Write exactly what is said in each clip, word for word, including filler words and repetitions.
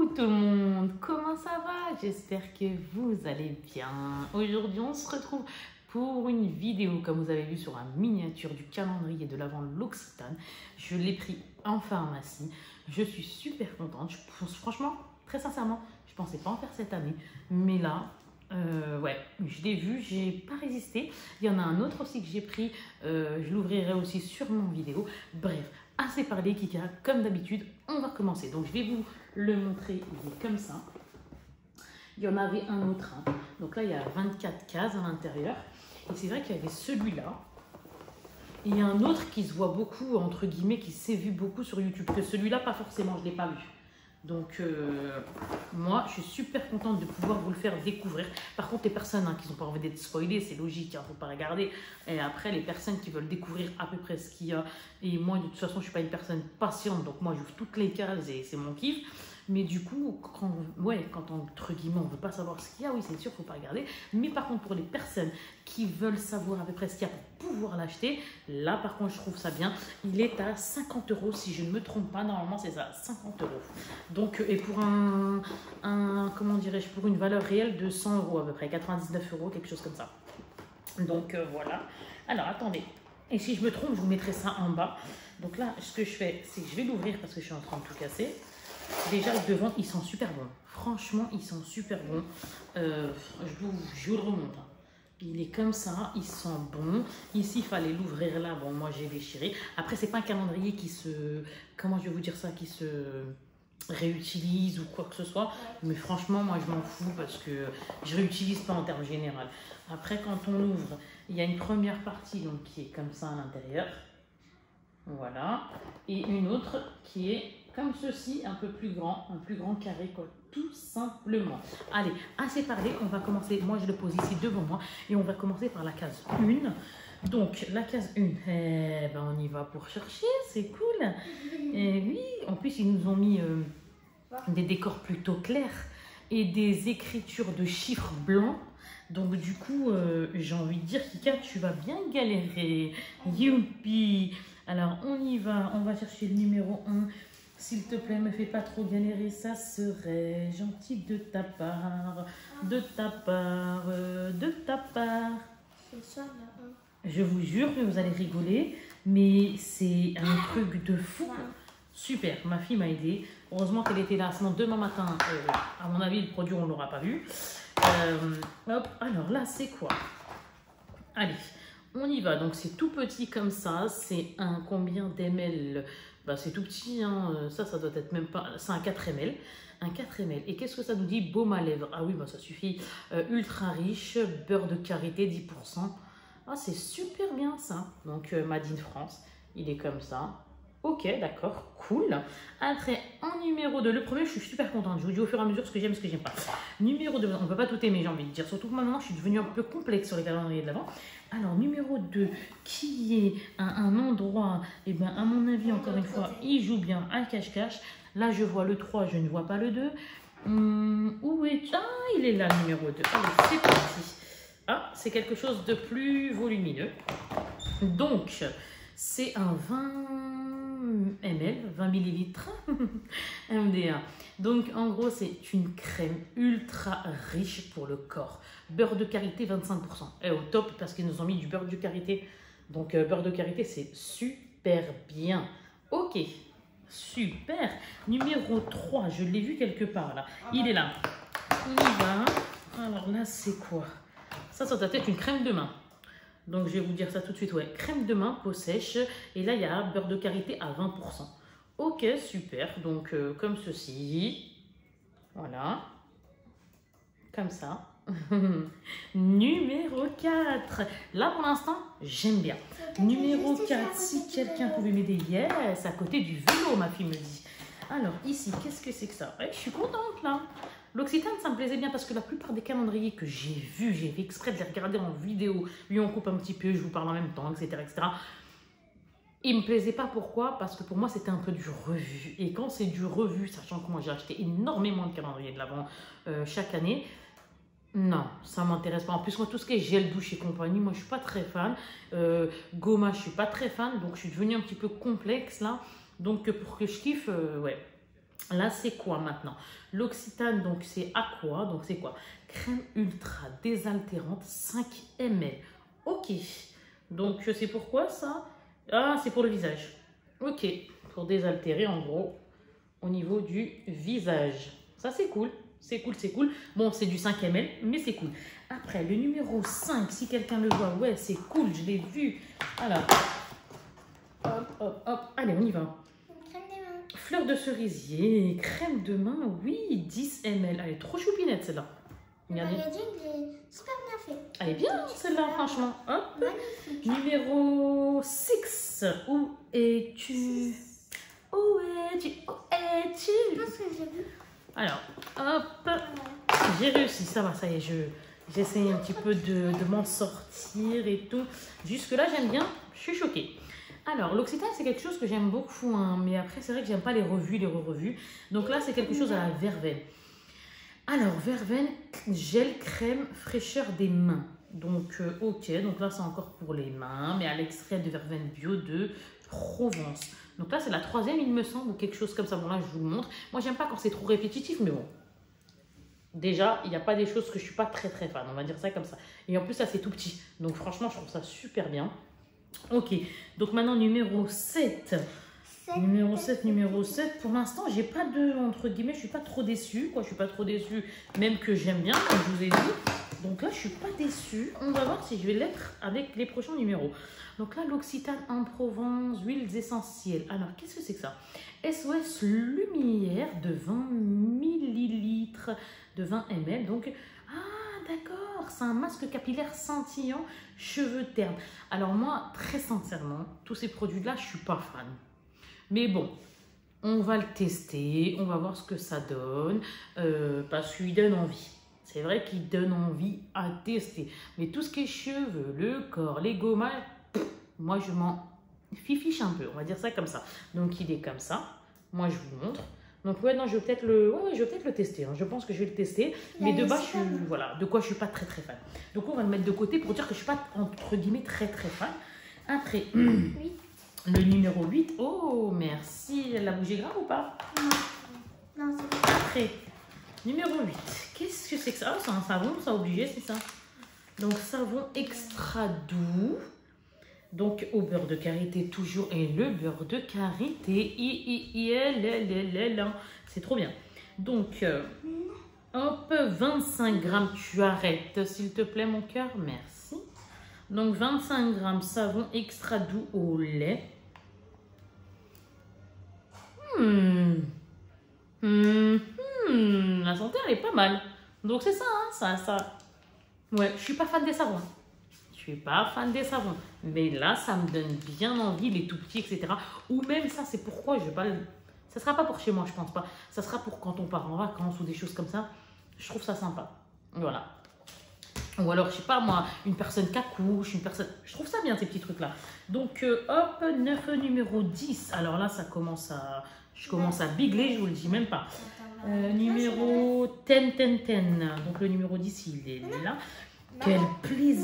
tout le monde, comment ça va? J'espère que vous allez bien. Aujourd'hui, on se retrouve pour une vidéo, comme vous avez vu sur la miniature du calendrier de l'Avent de l'Occitane. Je l'ai pris en pharmacie. Je suis super contente. Je, franchement, très sincèrement, je ne pensais pas en faire cette année. Mais là, euh, ouais, je l'ai vu, j'ai pas résisté. Il y en a un autre aussi que j'ai pris. Euh, je l'ouvrirai aussi sur mon vidéo. Bref, assez parlé, Kika. Comme d'habitude, on va commencer. Donc, je vais vous le montrer. Il est comme ça. Il y en avait un autre. Hein. Donc là, il y a vingt-quatre cases à l'intérieur. Et c'est vrai qu'il y avait celui-là. Et il y a un autre qui se voit beaucoup, entre guillemets, qui s'est vu beaucoup sur YouTube. Que celui-là, pas forcément, je ne l'ai pas vu. Donc, euh, moi, je suis super contente de pouvoir vous le faire découvrir. Par contre, les personnes hein, qui n'ont pas envie d'être spoilées, c'est logique, il hein, ne faut pas regarder. Et après, les personnes qui veulent découvrir à peu près ce qu'il y a. Et moi, de toute façon, je ne suis pas une personne patiente, donc moi, j'ouvre toutes les cases et c'est mon kiff. Mais du coup, quand, ouais, quand entre guillemets, on ne veut pas savoir ce qu'il y a, oui, c'est sûr, il ne faut pas regarder. Mais par contre, pour les personnes qui veulent savoir à peu près ce qu'il y a pour pouvoir l'acheter, là, par contre, je trouve ça bien. Il est à cinquante euros, si je ne me trompe pas. Normalement, c'est ça, cinquante euros. Donc, et pour un, un comment dirais-je, pour une valeur réelle de cent euros à peu près, quatre-vingt-dix-neuf euros, quelque chose comme ça. Donc, euh, voilà. Alors, attendez. Et si je me trompe, je vous mettrai ça en bas. Donc là, ce que je fais, c'est que je vais l'ouvrir parce que je suis en train de tout casser. Déjà, devant, ils sont super bons. Franchement, ils sont super bons. Euh, je, vous, je vous le remonte. Hein. Il est comme ça, ils sont bons. Ici, il fallait l'ouvrir là. Bon, moi, j'ai déchiré. Après, c'est pas un calendrier qui se... Comment je vais vous dire ça? Qui se réutilise ou quoi que ce soit. Mais franchement, moi, je m'en fous parce que je réutilise pas en termes général. Après, quand on ouvre, il y a une première partie donc, qui est comme ça à l'intérieur. Voilà. Et une autre qui est comme ceci, un peu plus grand, un plus grand carré, quoi, tout simplement. Allez, assez parlé, on va commencer, moi je le pose ici devant moi, et on va commencer par la case un. Donc, la case un, eh ben, on y va pour chercher, c'est cool. Et oui, en plus ils nous ont mis euh, des décors plutôt clairs et des écritures de chiffres blancs. Donc du coup, euh, j'ai envie de dire, Kika, tu vas bien galérer. Youpi! Alors, on y va, on va chercher le numéro un. S'il te plaît, me fais pas trop galérer, ça serait gentil de ta part, de ta part, de ta part. C'est ça, là. Je vous jure que vous allez rigoler, mais c'est un truc de fou. Super, ma fille m'a aidé. Heureusement qu'elle était là, sinon demain matin, euh, à mon avis, le produit, on ne l'aura pas vu. Euh, hop, alors là, c'est quoi? Allez, on y va. Donc, c'est tout petit comme ça. C'est un combien d'ml? Bah, c'est tout petit, hein. Ça, ça doit être même pas... C'est un quatre millilitres. Un quatre millilitres. Et qu'est-ce que ça nous dit? Baume à lèvres. Ah oui, bah, ça suffit. Euh, ultra riche, beurre de karité, dix pour cent. Ah, c'est super bien, ça. Donc, euh, Made in France. Il est comme ça. Ok, d'accord, cool. Après, en numéro deux, le premier, je suis super contente. Je vous dis au fur et à mesure ce que j'aime, ce que j'aime pas. Numéro deux, on ne peut pas tout aimer, j'ai envie de dire. Surtout que maintenant, je suis devenue un peu complexe sur les calendriers de l'Avent. Alors, numéro deux, qui est un, un endroit, et bien, à mon avis, encore une fois, il joue bien à cache-cache. Là, je vois le trois, je ne vois pas le deux. Hum, où est... Ah, il est là, le numéro deux. Allez, c'est parti. Ah, c'est quelque chose de plus volumineux. Donc, c'est un vingt millilitres, vingt millilitres M D A. Donc, en gros, c'est une crème ultra riche pour le corps. Beurre de karité, vingt-cinq pour cent. Et au top, parce qu'ils nous ont mis du beurre de karité. Donc, euh, beurre de karité, c'est super bien. Ok, super. Numéro trois, je l'ai vu quelque part, là. Il est là. On y va. Alors là, c'est quoi? Ça, ça doit être une crème de main. Donc, je vais vous dire ça tout de suite. Ouais, crème de main, peau sèche. Et là, il y a beurre de karité à vingt pour cent. Ok, super. Donc, euh, comme ceci. Voilà. Comme ça. Numéro quatre. Là, pour l'instant, j'aime bien. Numéro quatre, si quelqu'un pouvait m'aider. Yes, à côté du vélo, ma fille me dit. Alors, ici, qu'est-ce que c'est que ça? Ouais, je suis contente, là. L'Occitane, ça me plaisait bien parce que la plupart des calendriers que j'ai vus, j'ai fait exprès de les regarder en vidéo. Lui, on coupe un petit peu, je vous parle en même temps, et cetera et cetera. Il ne me plaisait pas, pourquoi? Parce que pour moi, c'était un peu du revu. Et quand c'est du revu, sachant que moi, j'ai acheté énormément de calendriers de l'Avent euh, chaque année, non, ça ne m'intéresse pas. En plus, moi, tout ce qui est gel douche et compagnie, moi, je ne suis pas très fan. Euh, Goma, je ne suis pas très fan. Donc, je suis devenue un petit peu complexe, là. Donc, pour que je kiffe, euh, ouais. Là, c'est quoi maintenant? L'Occitane, donc c'est Aqua, donc c'est quoi? Crème ultra désaltérante, cinq millilitres. Ok, donc c'est pourquoi ça? Ah, c'est pour le visage. Ok, pour désaltérer en gros au niveau du visage. Ça, c'est cool. C'est cool, c'est cool. Bon, c'est du cinq millilitres, mais c'est cool. Après, le numéro cinq, si quelqu'un le voit, ouais, c'est cool, je l'ai vu. Alors, hop, hop, hop. Allez, on y va. Crème des mains. Fleur de cerisier, crème de main, oui, dix millilitres. Elle est trop choupinette, celle-là. Regardez. Le packaging est super bien fait. Elle est bien, celle-là, franchement. Hop. Magnifique. Numéro six. Où es-tu? Où es-tu? Où es-tu? Je pense que j'ai vu. Alors, hop. J'ai réussi, ça va, ça y est, je j'essaye un petit peu de, de m'en sortir et tout. Jusque-là, j'aime bien, je suis choquée. Alors, l'Occitane, c'est quelque chose que j'aime beaucoup, hein, mais après, c'est vrai que j'aime pas les revues, les re-revues. Donc là, c'est quelque chose à la verveine. Alors, verveine, gel, crème, fraîcheur des mains. Donc, euh, ok, donc là, c'est encore pour les mains, mais à l'extrait de verveine bio de Provence. Donc là, c'est la troisième, il me semble, ou quelque chose comme ça. Bon, là, je vous le montre. Moi, j'aime pas quand c'est trop répétitif, mais bon. Déjà, il n'y a pas des choses que je suis pas très très fan, on va dire ça comme ça. Et en plus, ça, c'est tout petit. Donc, franchement, je trouve ça super bien. Ok, donc maintenant, numéro sept. Numéro sept, numéro sept. Pour l'instant, j'ai pas de, entre guillemets, je suis pas trop déçue. Quoi, je suis pas trop déçue, même que j'aime bien, comme je vous ai dit. Donc là, je suis pas déçue. On va voir si je vais l'être avec les prochains numéros. Donc là, l'Occitane en Provence, huiles essentielles. Alors, qu'est-ce que c'est que ça? S O S Lumière de vingt millilitres, de vingt millilitres. Donc, ah, d'accord, c'est un masque capillaire scintillant, cheveux ternes. Alors moi, très sincèrement, tous ces produits-là, je suis pas fan. Mais bon, on va le tester, on va voir ce que ça donne, euh, parce qu'il donne envie. C'est vrai qu'il donne envie à tester. Mais tout ce qui est cheveux, le corps, les gommages, pff, moi je m'en fifiche un peu, on va dire ça comme ça. Donc il est comme ça, moi je vous montre. Donc ouais, non, je vais peut-être le, ouais, je vais peut-être le tester, hein. Je pense que je vais le tester. Mais de bas, je suis, voilà, de quoi je suis pas très très fan. Donc on va le mettre de côté pour dire que je suis pas, entre guillemets, très très fan. Après, Oui. le numéro huit, oh merci, elle a bougé grave ou pas? Non, non c'est pas. Après, numéro huit, qu'est-ce que c'est que ça? Ah, c'est un savon, ça obligé, c'est ça. Donc savon extra doux. Donc au beurre de karité toujours, et le beurre de karité, c'est trop bien. Donc euh, hop, vingt-cinq grammes, tu arrêtes s'il te plaît mon cœur, merci. Donc vingt-cinq grammes savon extra doux au lait. Hmm. Hmm. Hmm. La senteur elle est pas mal. Donc c'est ça, hein, ça, ça. Ouais, je suis pas fan des savons. Je suis pas fan des savons. Mais là, ça me donne bien envie, les tout petits, et cetera. Ou même ça, c'est pourquoi je vais pas le... Ça sera pas pour chez moi, je pense pas. Ça sera pour quand on part en vacances ou des choses comme ça. Je trouve ça sympa. Voilà. Ou alors, je sais pas moi, une personne qui accouche, une personne... Je trouve ça bien, ces petits trucs-là. Donc, euh, hop, neuf numéro dix. Alors là, ça commence à... Je commence à bigler, je vous le dis même pas. Euh, numéro dix, dix, dix. Donc, le numéro dix, il est là. Quel plaisir!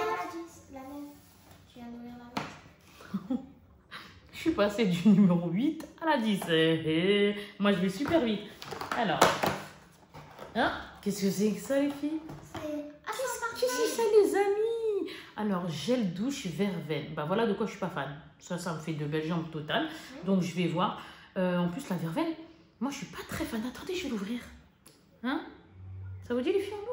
Je suis passée du numéro huit à la dix. Et moi, je vais super vite. Alors, hein? Qu'est-ce que c'est que ça, les filles? Qu'est-ce que c'est ça, les amis? Alors, gel douche verveine. Bah voilà de quoi je suis pas fan. Ça, ça me fait de belles jambes totales. Donc, je vais voir. Euh, en plus, la verveine, moi, je suis pas très fan. Attendez, je vais l'ouvrir. Hein? Ça vous dit, les filles, on l'ouvre?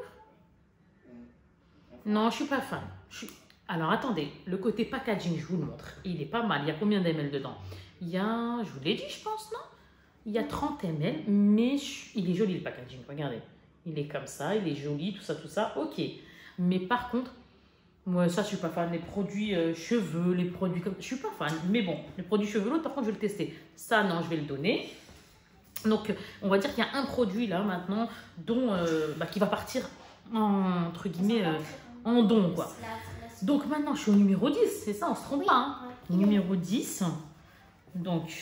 Non, je suis pas fan. Je suis... Alors, attendez. Le côté packaging, je vous le montre. Il est pas mal. Il y a combien d'ml dedans? Il y a... Je vous l'ai dit, je pense, non? Il y a trente millilitres, mais il est joli, le packaging. Regardez. Il est comme ça. Il est joli, tout ça, tout ça. Ok. Mais par contre, moi, ça, je suis pas fan. Les produits euh, cheveux, les produits comme... Je suis pas fan. Mais bon, les produits cheveux, l'autre, par contre, je vais le tester. Ça, non, je vais le donner. Donc, on va dire qu'il y a un produit, là, maintenant, dont... Euh, bah, qui va partir, en, entre guillemets... Euh, en don, quoi. Donc maintenant, je suis au numéro dix, c'est ça, on se trompe oui, pas. Hein. Ouais. Numéro dix. Donc,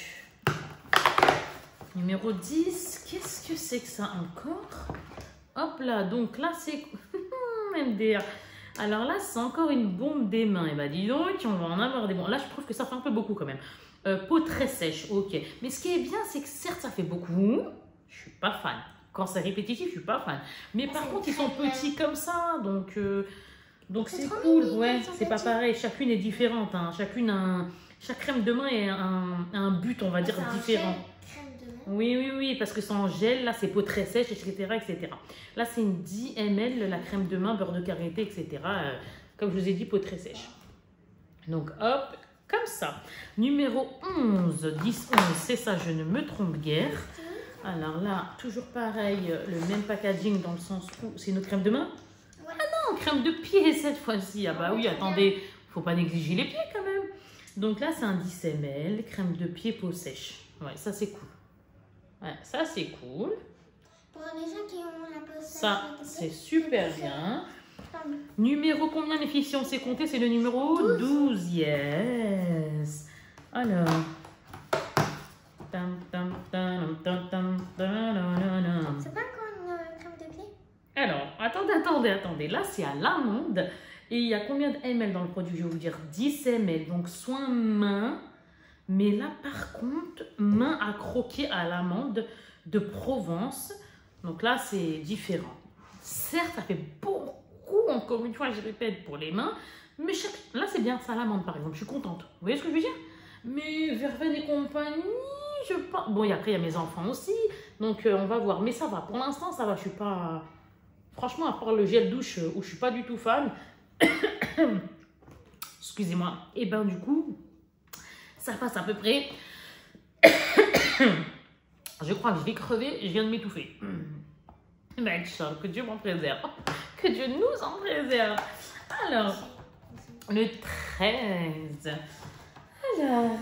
numéro dix, qu'est-ce que c'est que ça encore? Hop là, donc là, c'est... M D R. Alors là, c'est encore une bombe des mains. Et bah dis donc, on va en avoir des bons. Là, je trouve que ça fait un peu beaucoup quand même. Euh, peau très sèche, ok. Mais ce qui est bien, c'est que certes, ça fait beaucoup. Je suis pas fan. Quand c'est répétitif, je suis pas fan. Mais par contre, ils sont petits comme ça, donc euh, donc c'est cool. Mini, Ouais, c'est pas pareil. Chacune est différente. Hein. Chacune a un, chaque crème de main est un, un but, on va dire, différent. Crème de main. Oui, oui, oui, parce que c'est en gel. Là, c'est peau très sèche, et cetera, et cetera. Là, c'est une dix millilitres, la crème de main, beurre de karité, et cetera. Euh, comme je vous ai dit, peau très sèche. Donc, hop. Comme ça. Numéro onze, dix, onze, c'est ça, je ne me trompe guère. Alors là, toujours pareil, le même packaging dans le sens où c'est une crème de main. Ouais. Ah non, crème de pied cette fois-ci. Ah bah oui, attendez, faut pas négliger les pieds quand même. Donc là, c'est un dix millilitres, crème de pied peau sèche. Ouais, ça c'est cool. Ouais, ça c'est cool. Pour les gens qui ont la peau sèche. Ça, c'est super bien. Pardon. Numéro combien, mes filles? Si on sait compter, c'est le numéro douze. Yes. Alors. Tam, tam, tam, tam, tam, tam. C'est pas encore une euh, crème de pied? Alors, attendez, attendez, attendez. Là, c'est à l'amande. Et il y a combien de millilitres dans le produit? Je vais vous dire dix millilitres. Donc, soin main. Mais là, par contre, main à croquer à l'amande de Provence. Donc là, c'est différent. Certes, ça fait beaucoup. Encore une fois, je répète, pour les mains. Mais chaque... là, c'est bien, ça à l'amande, par exemple. Je suis contente. Vous voyez ce que je veux dire? Mais Verveine et compagnie, je pense... Bon, et après, il y a mes enfants aussi. Donc, euh, on va voir. Mais ça va. Pour l'instant, ça va. Je suis pas... Franchement, à part le gel douche, euh, où je suis pas du tout fan. Excusez-moi. Et ben, du coup, ça passe à peu près... je crois que je vais crever. Je viens de m'étouffer. Ben, que Dieu m'en préserve. Que Dieu nous en préserve. Alors, le treize. Alors,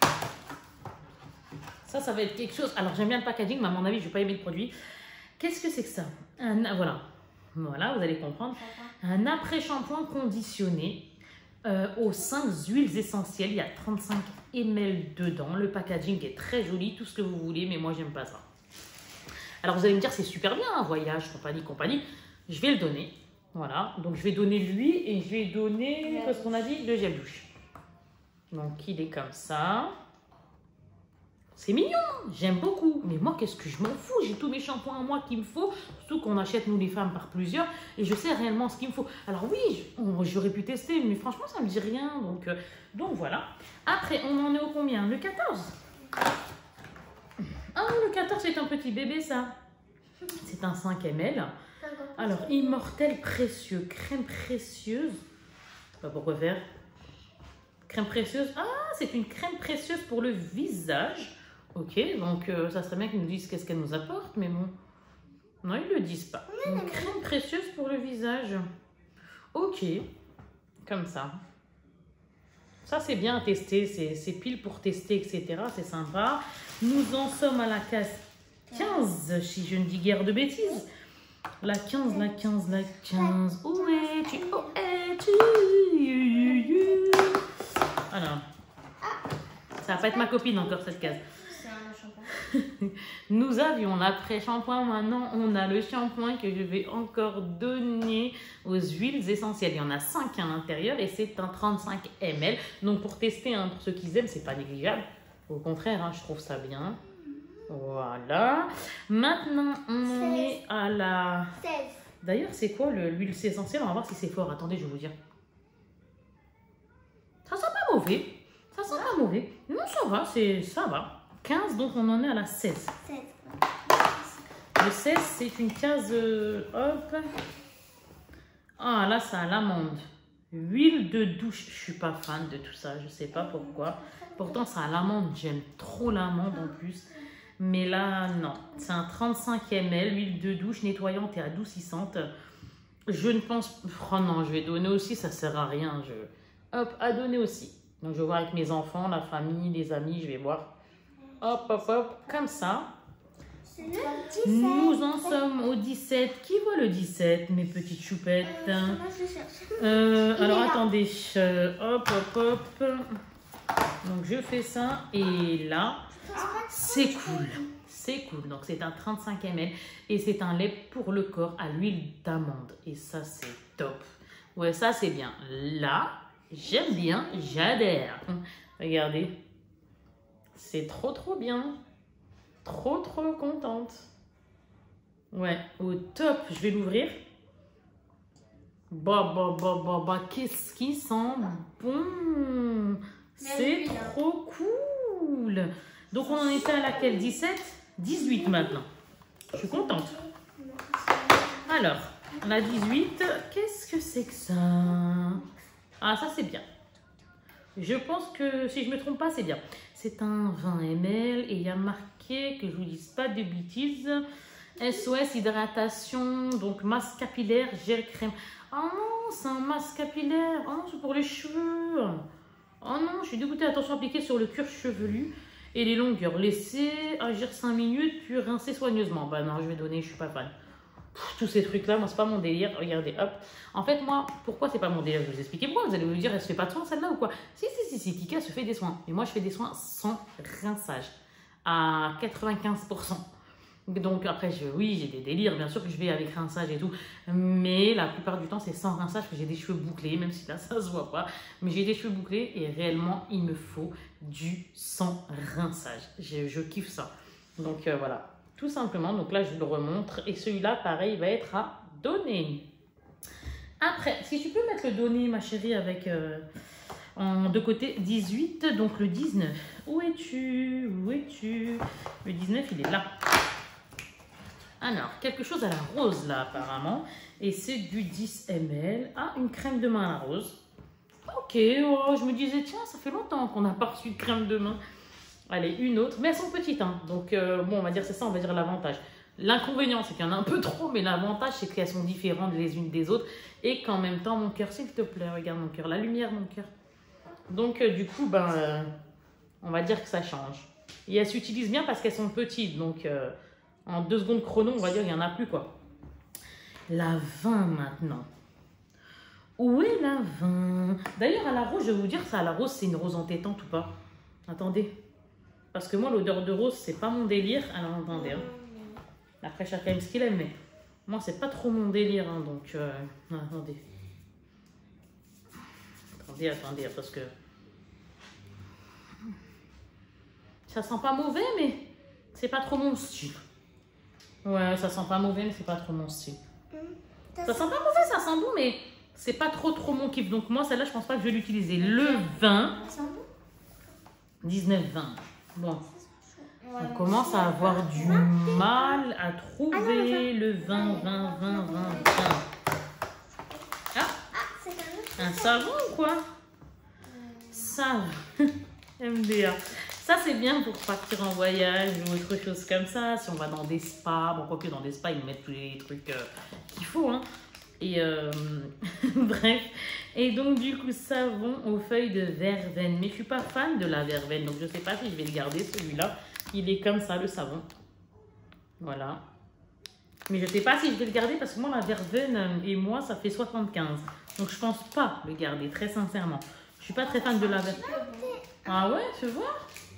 ça, ça va être quelque chose. Alors, j'aime bien le packaging, mais à mon avis, je ne vais pas aimer le produit. Qu'est-ce que c'est que ça? Un, voilà. Voilà, vous allez comprendre. Un après-shampoing conditionné euh, aux cinq huiles essentielles. Il y a trente-cinq millilitres dedans. Le packaging est très joli, tout ce que vous voulez, mais moi, j'aime pas ça. Alors, vous allez me dire, c'est super bien, un voyage, compagnie, compagnie. Je vais le donner. Voilà. Donc, je vais donner lui et je vais donner, qu'est-ce qu'on a dit? Le gel douche. Donc, il est comme ça. C'est mignon. J'aime beaucoup. Mais moi, qu'est-ce que je m'en fous? J'ai tous mes shampoings à moi qu'il me faut. Surtout qu'on achète, nous, les femmes, par plusieurs. Et je sais réellement ce qu'il me faut. Alors, oui, j'aurais pu tester. Mais franchement, ça ne me dit rien. Donc, euh, donc, voilà. Après, on en est au combien? Le quatorze. Ah, le quatorze, c'est un petit bébé, ça. C'est un cinq millilitres. Alors, immortel précieux, crème précieuse. Je sais pas pourquoi faire. Crème précieuse. Ah, c'est une crème précieuse pour le visage. Ok, donc euh, ça serait bien qu'ils nous disent qu'est-ce qu'elle nous apporte, mais bon. Non, ils ne le disent pas. Une crème précieuse pour le visage. Ok, comme ça. Ça, c'est bien à tester. C'est pile pour tester, et cetera. C'est sympa. Nous en sommes à la case quinze, si je ne dis guère de bêtises. La quinze, la quinze, la quinze. Où es-tu? Où es-tu? Alors, ça va pas être ma copine encore cette case. C'est un shampoing. Nous avions l'après-shampoing, maintenant on a le shampoing que je vais encore donner aux huiles essentielles. Il y en a cinq à l'intérieur et c'est un trente-cinq millilitres. Donc pour tester, hein, pour ceux qui aiment, c'est pas négligeable. Au contraire, hein, je trouve ça bien. Voilà. Maintenant, on est à la... seize. D'ailleurs, c'est quoi l'huile essentielle? On va voir si c'est fort. Attendez, je vais vous dire. Ça sent pas mauvais. Ça sent pas mauvais. Non, ça va, c'est ça va. quinze, donc on en est à la seize. seize. Le seize, c'est une case... euh, hop. Ah, là, ça a l'amande. Huile de douche. Je suis pas fan de tout ça. Je sais pas pourquoi. Pourtant, ça a l'amande. J'aime trop l'amande en plus. Mais là, non. C'est un trente-cinq millilitres, huile de douche nettoyante et adoucissante. Je ne pense... Oh non, je vais donner aussi, ça sert à rien. Je... Hop, à donner aussi. Donc, je vais voir avec mes enfants, la famille, les amis, je vais voir. Hop, hop, hop, comme ça. C'est le dix-sept. Nous en sommes au dix-sept. Qui voit le dix-sept, mes petites choupettes? Euh, moi, je cherche. Euh, Il alors, est là. attendez. Euh, hop, hop, hop. Donc, je fais ça. Et là... C'est cool, c'est cool. Donc c'est un trente-cinq millilitres et c'est un lait pour le corps à l'huile d'amande. Et ça c'est top. Ouais, ça c'est bien. Là, j'aime bien, j'adhère. Regardez. C'est trop trop bien. Trop trop contente. Ouais, au top. Je vais l'ouvrir. Bah, bah, bah, bah, bah, qu'est-ce qui sent bon. C'est trop cool. Donc, on en était à laquelle? dix-sept? dix-huit maintenant. Je suis contente. Alors, la dix-huit, qu'est-ce que c'est que ça? Ah, ça, c'est bien. Je pense que, si je ne me trompe pas, c'est bien. C'est un vingt millilitres et il y a marqué, que je ne vous dise pas de bêtises, S O S hydratation, donc masque capillaire, gel crème. Oh non, c'est un masque capillaire. Oh non, c'est pour les cheveux. Oh non, je suis dégoûtée. Attention, appliqué sur le cuir chevelu et les longueurs. Laissez agir cinq minutes, puis rincer soigneusement. Bah non, je vais donner, je suis pas fan. Pff, tous ces trucs-là, moi, c'est pas mon délire. Regardez, hop. En fait, moi, pourquoi c'est pas mon délire? Je vais vous expliquer pourquoi. Vous allez me dire, elle se fait pas de soins, celle-là, ou quoi? Si, si, si, si, Kika se fait des soins. Mais moi, je fais des soins sans rinçage. À quatre-vingt-quinze pour cent. Donc après, je, oui, j'ai des délires, bien sûr que je vais avec rinçage et tout, mais la plupart du temps, c'est sans rinçage, que j'ai des cheveux bouclés, même si là, ça se voit pas, mais j'ai des cheveux bouclés et réellement, il me faut du sans rinçage. Je, je kiffe ça. Donc euh, voilà, tout simplement. Donc là, je le remontre et celui-là, pareil, va être à donner. Après, si tu peux mettre le donner, ma chérie, avec... Euh, en deux côtés, dix-huit, donc le dix-neuf. Où es-tu? Où es-tu? Le dix-neuf, il est là. Alors, quelque chose à la rose là apparemment. Et c'est du dix millilitres. Ah, une crème de main à la rose. Ok, oh, je me disais, tiens, ça fait longtemps qu'on n'a pas reçu de crème de main. Allez, une autre. Mais elles sont petites, hein. Donc, euh, bon, on va dire, c'est ça, on va dire l'avantage. L'inconvénient, c'est qu'il y en a un peu trop, mais l'avantage, c'est qu'elles sont différentes les unes des autres. Et qu'en même temps, mon cœur, s'il te plaît, regarde mon cœur, la lumière, mon cœur. Donc, euh, du coup, ben, euh, on va dire que ça change. Et elles s'utilisent bien parce qu'elles sont petites, donc... Euh, en deux secondes chrono, on va dire, il n'y en a plus, quoi. La vingt maintenant. Où est la vingt? D'ailleurs, à la rose, je vais vous dire, ça, à la rose, c'est une rose entêtante ou pas? Attendez. Parce que moi, l'odeur de rose, c'est pas mon délire. Alors, attendez. Hein. Après, chacun aime ce qu'il aime, mais moi, c'est pas trop mon délire. Hein, donc, euh... non, attendez. Attendez, attendez, parce que... Ça sent pas mauvais, mais c'est pas trop mon style. Ouais, ça sent pas mauvais, mais c'est pas trop mon style. Mmh, ça sent pas mauvais, ça sent bon, mais c'est pas trop trop mon kiff. Donc moi, celle-là, je pense pas que je vais l'utiliser. Le vingt. dix-neuf vingt. Bon. On commence à avoir du mal à trouver le vingt, vingt, vingt, vingt, vingt. Ah, un savon ou quoi? Savon. M D A. Ça, c'est bien pour partir en voyage ou autre chose comme ça. Si on va dans des spas, bon, quoique dans des spas, ils nous mettent tous les trucs euh, qu'il faut. Hein. Et euh, bref. Et donc, du coup, savon aux feuilles de verveine. Mais je ne suis pas fan de la verveine. Donc, je ne sais pas si je vais le garder, celui-là. Il est comme ça, le savon. Voilà. Mais je ne sais pas si je vais le garder parce que moi, la verveine et moi, ça fait soixante-quinze. Donc, je ne pense pas le garder, très sincèrement. Je ne suis pas très fan de la verveine. Ah ouais, tu vois?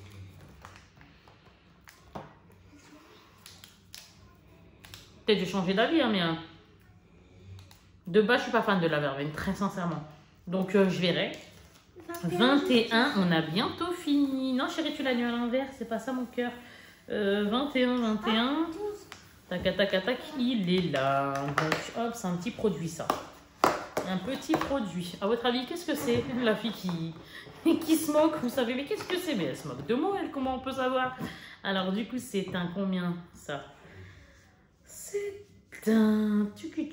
Peut-être j'ai changé d'avis, hein, mais hein. De base, je suis pas fan de la verveine, très sincèrement. Donc, euh, je verrai. vingt et un, on a bientôt fini. Non, chérie, tu l'as lu à l'envers, c'est pas ça mon cœur. Euh, vingt et un, vingt et un. Tac, tac, tac, il est là. Donc, hop, c'est un petit produit, ça. Un petit produit. À votre avis, qu'est-ce que c'est? La fille qui, qui se moque, vous savez, mais qu'est-ce que c'est? Mais elle se moque de moi, elle, comment on peut savoir? Alors, du coup, c'est un combien, ça? C'est un...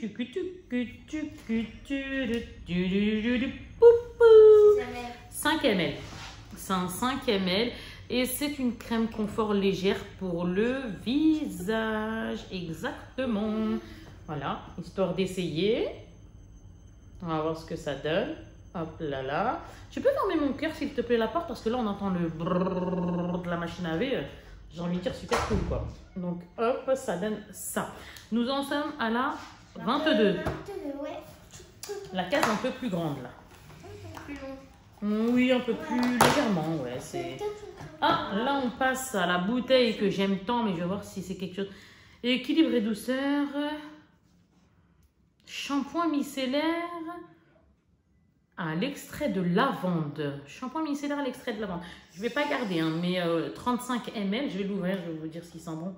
cinq millilitres. C'est un cinq millilitres. Et c'est une crème confort légère pour le visage. Exactement. Voilà, histoire d'essayer. On va voir ce que ça donne. Hop là là. Tu peux fermer mon cœur, s'il te plaît, la porte, parce que là, on entend le brrrr de la machine à laver. J'ai envie de dire super cool, quoi. Donc, hop, ça donne ça. Nous en sommes à la vingt-deux. La case un peu plus grande, là. Oui, un peu plus légèrement, ouais. C'est... Ah, là, on passe à la bouteille que j'aime tant, mais je vais voir si c'est quelque chose. Équilibre et douceur. Shampoing micellaire. à l'extrait de lavande. Shampoing micellaire à l'extrait de lavande. Je ne vais pas garder, hein, mais euh, trente-cinq millilitres. Je vais l'ouvrir, je vais vous dire s'il sent bon.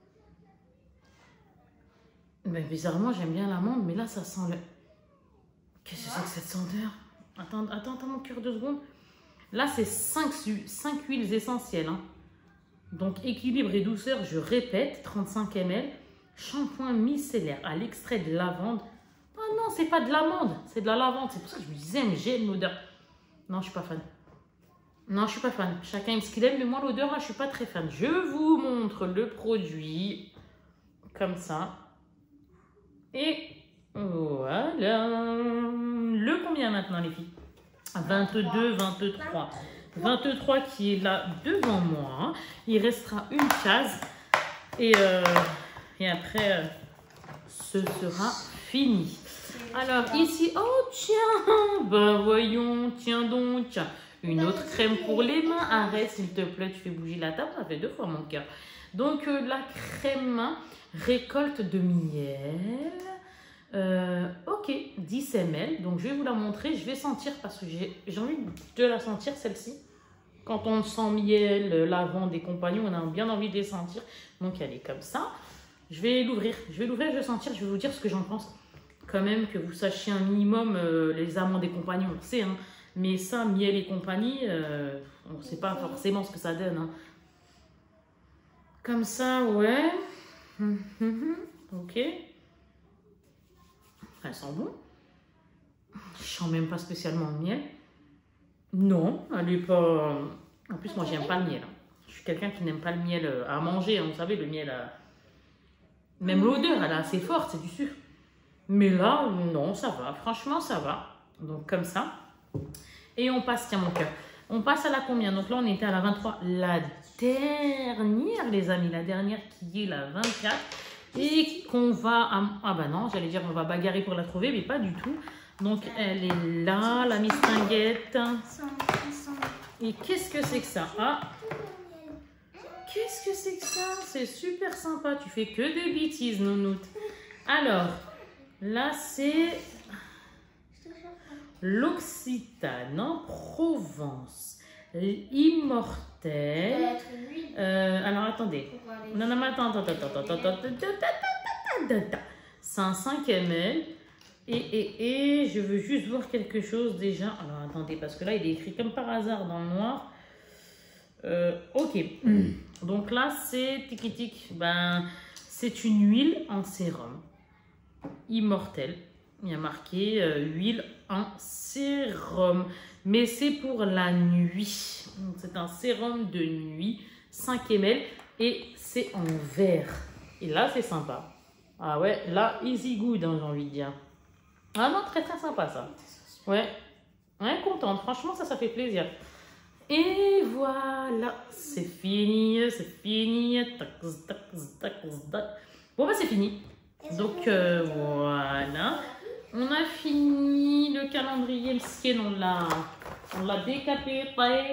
Ben, bizarrement, j'aime bien l'amande, mais là, ça sent le... Qu'est-ce que c'est que cette senteur? Attends, attends, attends, mon cœur, deux secondes. Là, c'est cinq, cinq huiles essentielles. Hein. Donc, équilibre et douceur, je répète, trente-cinq millilitres. Shampoing micellaire à l'extrait de lavande. Oh non, c'est pas de l'amande, c'est de la lavande. C'est pour ça que je me disais, mais j'aime l'odeur. Non, je suis pas fan. Non, je suis pas fan. Chacun aime ce qu'il aime, mais moi, l'odeur, là, je suis pas très fan. Je vous montre le produit comme ça. Et voilà. Le combien maintenant, les filles? vingt-deux, vingt-trois. vingt-trois qui est là devant moi. Il restera une case. Et, euh, et après, euh, ce sera fini. Alors ici, oh tiens, ben voyons, tiens donc, une autre crème pour les mains. Arrête s'il te plaît, tu fais bouger la table, ça fait deux fois mon cœur. Donc euh, la crème récolte de miel. Euh, ok, dix millilitres. Donc je vais vous la montrer, je vais sentir parce que j'ai envie de la sentir celle-ci. Quand on sent miel, lavande et compagnie, on a bien envie de les sentir. Donc elle est comme ça. Je vais l'ouvrir, je vais l'ouvrir, je vais sentir, je vais vous dire ce que j'en pense. Quand même que vous sachiez un minimum euh, les amandes et compagnie, on le sait. Hein. Mais ça, miel et compagnie, euh, on ne sait pas forcément ce que ça donne. Hein. Comme ça, ouais. Ok. Elle sent bon. Je sens même pas spécialement le miel. Non, elle est pas... En plus, moi, j'aime pas le miel. Hein. Je suis quelqu'un qui n'aime pas le miel à manger. Hein. Vous savez, le miel... À... Même l'odeur, elle est assez forte, c'est du sucre. Mais là, non, ça va. Franchement, ça va. Donc, comme ça. Et on passe, tiens, mon cœur. On passe à la combien? Donc là, on était à la vingt-trois. La dernière, les amis. La dernière qui est la vingt-quatre. Et qu'on va... À... Ah bah non, j'allais dire on va bagarrer pour la trouver, mais pas du tout. Donc, elle est là, la mistinguette. Et qu'est-ce que c'est que ça? Ah, qu'est-ce que c'est que ça? C'est super sympa. Tu fais que des bêtises, nounoute. Alors... Là, c'est l'Occitane en Provence. Immortel. Euh, alors, attendez. Non, non, mais attends, attends, attends, attends, attends, attends. C'est un cinq millilitres. Et, et, et, je veux juste voir quelque chose déjà. Alors, attendez, parce que là, il est écrit comme par hasard dans le noir. Euh, ok. Donc là, c'est tic-tic. Ben, c'est une huile en sérum. Immortel, il y a marqué euh, huile en sérum, mais c'est pour la nuit. C'est un sérum de nuit, cinq millilitres, et c'est en verre. Et là, c'est sympa. Ah ouais, là, easy good, hein, j'ai envie de dire. Ah non, très très sympa ça. Ouais, ouais, contente. Franchement, ça, ça fait plaisir. Et voilà, c'est fini, c'est fini. Bon, bah, c'est fini. Donc euh, voilà, on a fini le calendrier, le skin, on l'a on l'a décapé.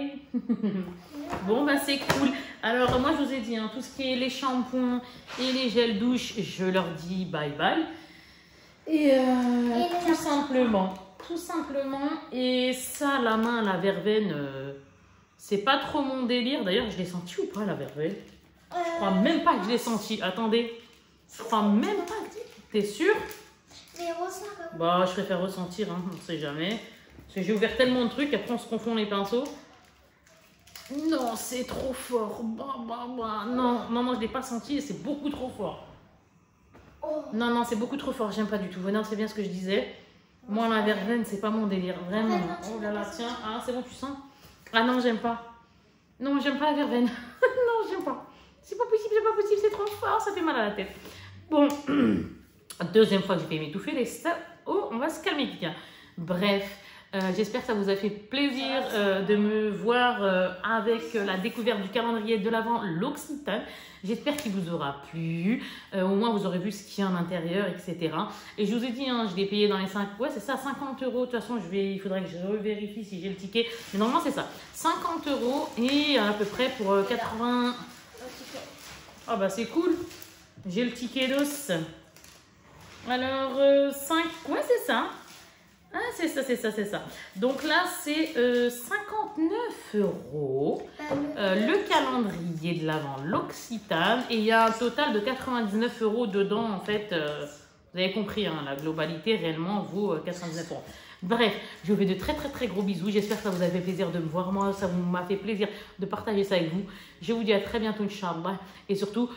Bon bah c'est cool. Alors moi je vous ai dit, hein, tout ce qui est les shampoings et les gels douche, je leur dis bye bye. Et, euh, et tout simplement, tout simplement, et ça la main, la verveine, euh, c'est pas trop mon délire. D'ailleurs je l'ai senti ou pas la verveine? Je crois même pas que je l'ai senti, attendez. Je crois même pas. T'es sûr? Mais ressens. Bah, je préfère ressentir, hein, on ne sait jamais. Parce que j'ai ouvert tellement de trucs, après on se confond les pinceaux. Non, c'est trop fort. Bah, bah, bah. Non, non, non, je ne l'ai pas senti et c'est beaucoup trop fort. Oh. Non, non, c'est beaucoup trop fort, j'aime pas du tout. Non, c'est bien ce que je disais. Moi, la verveine, c'est pas mon délire, vraiment. Oh là là, tiens, ah, c'est bon, tu sens? Ah non, j'aime pas. Non, j'aime pas la verveine. Non, j'aime pas. C'est pas possible, c'est pas possible, c'est trop fort, ça fait mal à la tête. Bon, deuxième fois que j'ai fait m'étouffer les ça. Oh, on va se calmer, Kika. Bref, euh, j'espère que ça vous a fait plaisir euh, de me voir euh, avec euh, la découverte du calendrier de l'Avent l'Occitane. J'espère qu'il vous aura plu. Euh, au moins, vous aurez vu ce qu'il y a à l'intérieur, et cetera. Et je vous ai dit, hein, je l'ai payé dans les cinq. Ouais, c'est ça, cinquante euros. De toute façon, je vais, il faudrait que je revérifie si j'ai le ticket. Mais normalement, c'est ça. cinquante euros et à peu près pour euh, quatre-vingts. Ah, bah, c'est cool. J'ai le ticket d'os. Alors, euh, cinq. Ouais, c'est ça. Ah, c'est ça, c'est ça, c'est ça. Donc là, c'est euh, cinquante-neuf euros. Euh, le calendrier de l'Avent L'Occitane. Et il y a un total de quatre-vingt-dix-neuf euros dedans, en fait. Euh, vous avez compris, hein, la globalité réellement vaut euh, quatre-vingt-dix-neuf euros. Bref, je vous fais de très très très gros bisous. J'espère que ça vous a fait plaisir de me voir. Moi, ça m'a fait plaisir de partager ça avec vous. Je vous dis à très bientôt, Inch'Allah. Et surtout,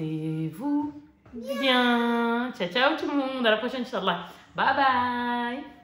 portez-vous bien. Ciao, ciao tout le monde. À la prochaine, Inch'Allah. Bye bye.